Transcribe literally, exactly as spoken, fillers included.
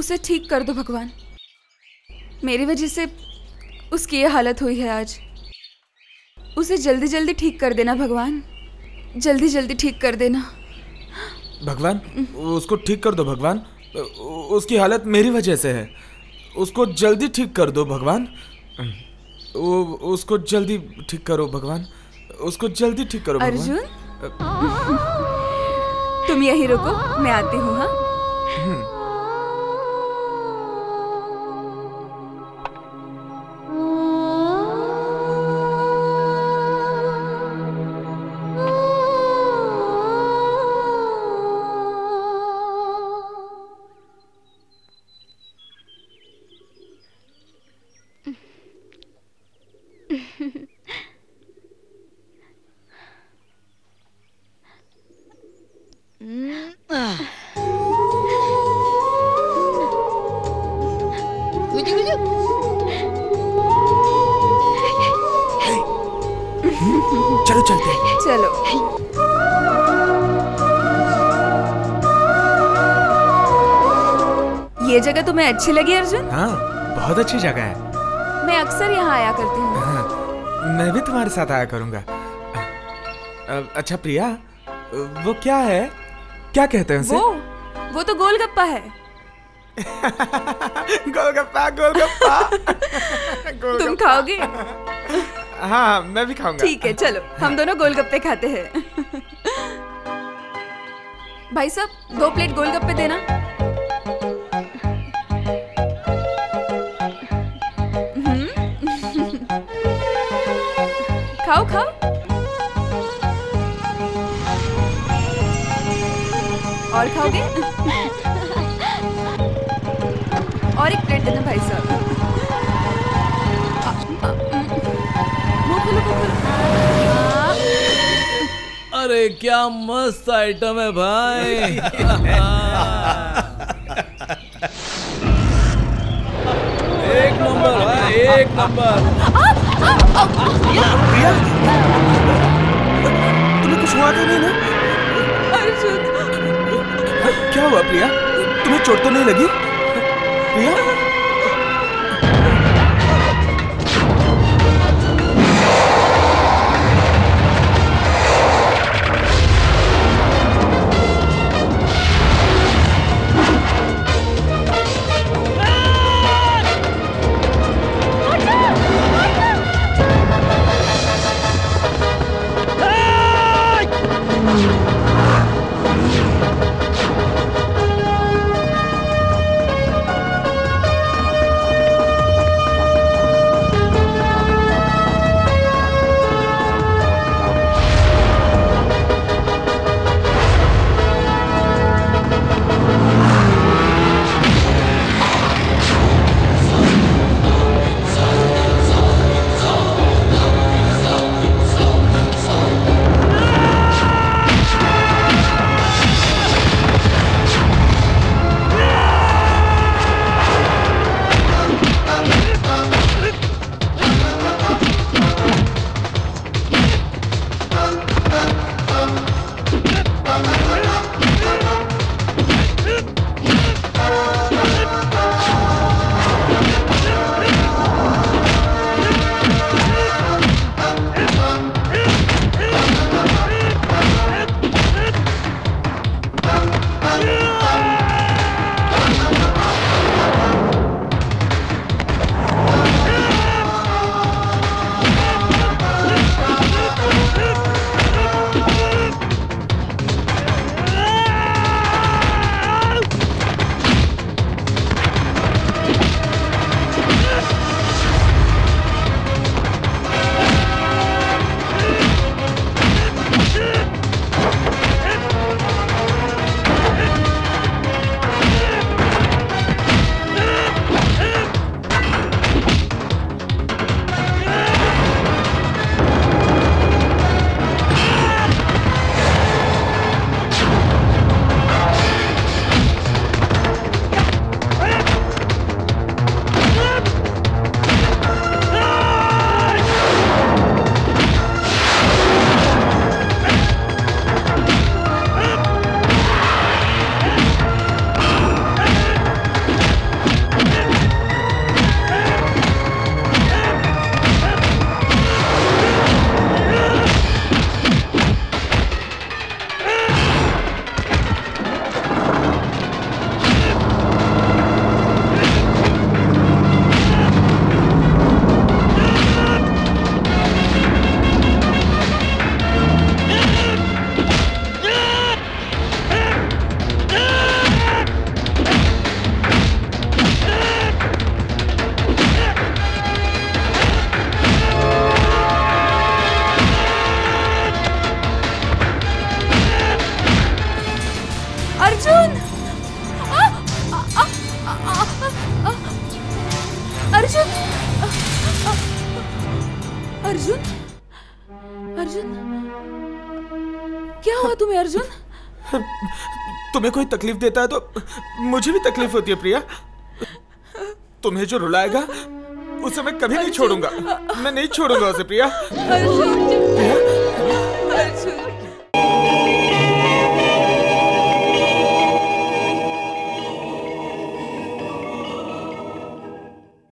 उसे ठीक कर दो भगवान। मेरी वजह से उसकी ये हालत हुई है आज। उसे जल्दी जल्दी ठीक कर देना भगवान, जल्दी जल्दी ठीक कर देना भगवान। उसको ठीक कर दो भगवान, उसकी हालत मेरी वजह से है। उसको जल्दी ठीक कर दो भगवान। वो उसको जल्दी ठीक करो भगवान, उसको जल्दी ठीक करो भगवान। अर्जुन, तुम यहीं रुको, मैं आती हूँ। हाँ चलो चलते हैं। चलो। ये जगह तुम्हें अच्छी लगी अर्जुन? हाँ, बहुत अच्छी जगह है। मैं अक्सर यहाँ आया करती हूँ। हाँ, मैं भी तुम्हारे साथ आया करूँगा। अच्छा प्रिया, वो क्या है, क्या कहते हैं उसे? वो वो तो गोलगप्पा है। गोलगप्पा गोलगप्पा गोल तुम खाओगे? हाँ, मैं भी खाऊंगा। ठीक है, चलो हम दोनों गोलगप्पे खाते हैं। भाई साहब, दो प्लेट गोलगप्पे देना। खाओ खाओ। और खाओगे? और एक प्लेट देना भाई साहब। मुंह खोलो, मुंह खोलो। अरे क्या मस्त आइटम है भाई। एक नंबर भाई, एक नंबर। प्रिया, तुम्हें कुछ हुआ तो नहीं ना? अर्जुन, क्या हुआ प्रिया? तुम्हें चोट तो नहीं लगी? प्रिया, क्या हुआ तुम्हें अर्जुन? तुम्हें कोई तकलीफ देता है तो मुझे भी तकलीफ होती है प्रिया। तुम्हें जो रुलाएगा उसे मैं कभी नहीं छोड़ूंगा। मैं नहीं छोड़ूंगा उसे प्रिया। अर्जुन प्रिया